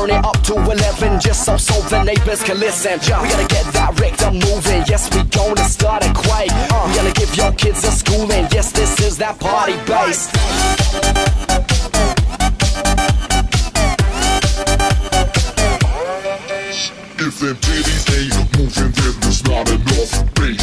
turn it up to 11 just so the neighbors can listen. We gotta get that rhythm moving. Yes, we gonna start a quake. We gotta give your kids a schooling. Yes, this is that party bass. If them titties ain't moving, then there's not enough bass.